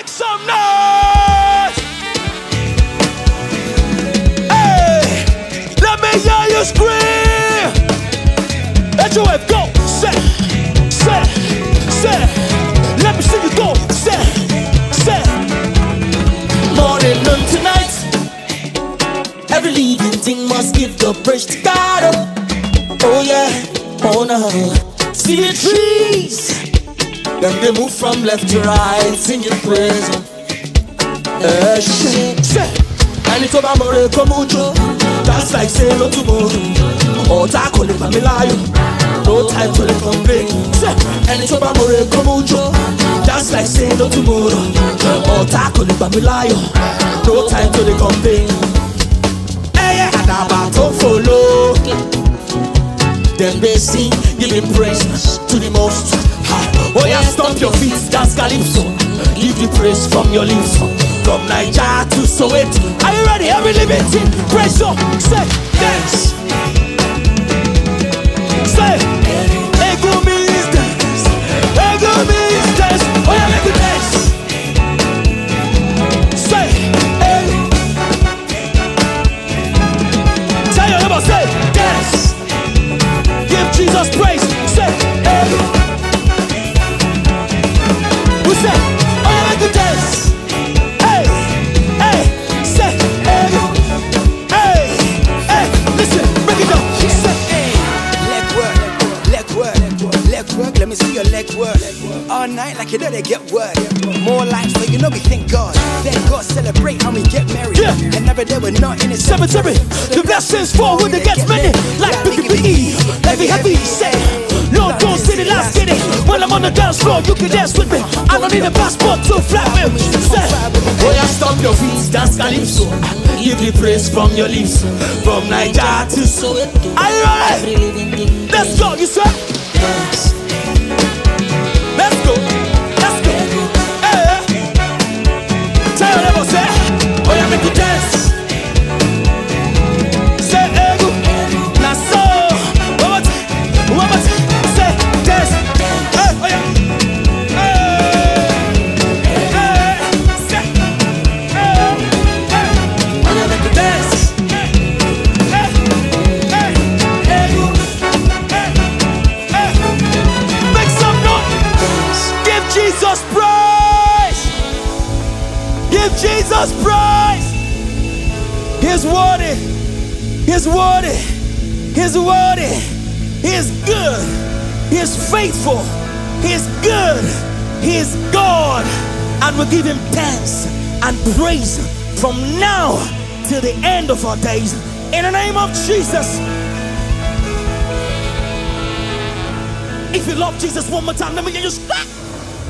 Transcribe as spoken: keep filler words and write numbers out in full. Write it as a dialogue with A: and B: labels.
A: Make some noise. Hey, let me hear you scream. Let your wave go. Say, say, say. Let me see you go. Say, say. Morning, noon, tonight. Every living thing must give the praise to God. Oh yeah, oh no. See the trees, then they move from left to right, singing praise. Eh, say, and it's over more comujo. That's like say no tomorrow. Oh, tackle it, Mamilayo. No time to complain. Say, and it's over more comujo. That's like say no tomorrow. Oh, tackle it, Mamilayo. No time to complain. Eh, and I'm about to follow. Then they sing, giving praise to the most high. Oh yeah, stomp your feet, dance calypso. Give the praise from your lips. From Nigeria to Soweto. Are you ready? Every living thing, praise up. Say, dance. Say, ego means dance. Ego means dance. Oh yeah, make it dance. Say, ego. Tell your neighbor, say, dance. Give Jesus praise. Say, hey. We say, oh yeah, make a dance. Hey, hey, say, hey, hey, hey. Listen, break it down. Say, hey.
B: Leg work, leg work, leg work. Let me see your leg work. All night like you know they get work. More life so you know we thank God. Thank God, celebrate and we get married.
A: Yeah.
B: And never day we're not in a
A: cemetery. The blessings fall when they get many. Like B P E, heavy, heavy, say. Lord, don't see the last kitty. When I'm on the dance floor, you can dance with me. I don't need a passport to fly me. Say, oh yeah, stomp your feet, dance calypso. Give the praise from your lips. From Nigeria to Soweto. Are you ready? Let's go, you say. Let's go, let's go. Hey, tell your neighbor, say, oh yeah, make you dance. Say, ego, now so. One more time, one more time. Say, dance. Hey, oh yeah. Hey, hey, say, hey, hey. Oh yeah, make you dance. Hey, hey, hey, ego, hey, hey. Make some noise. Give Jesus praise. Give Jesus praise. He's worthy. He's worthy. He's worthy. He's good. He's faithful. He's good. He's God. And we give him thanks and praise from now till the end of our days. In the name of Jesus. If you love Jesus one more time, let me hear you scream.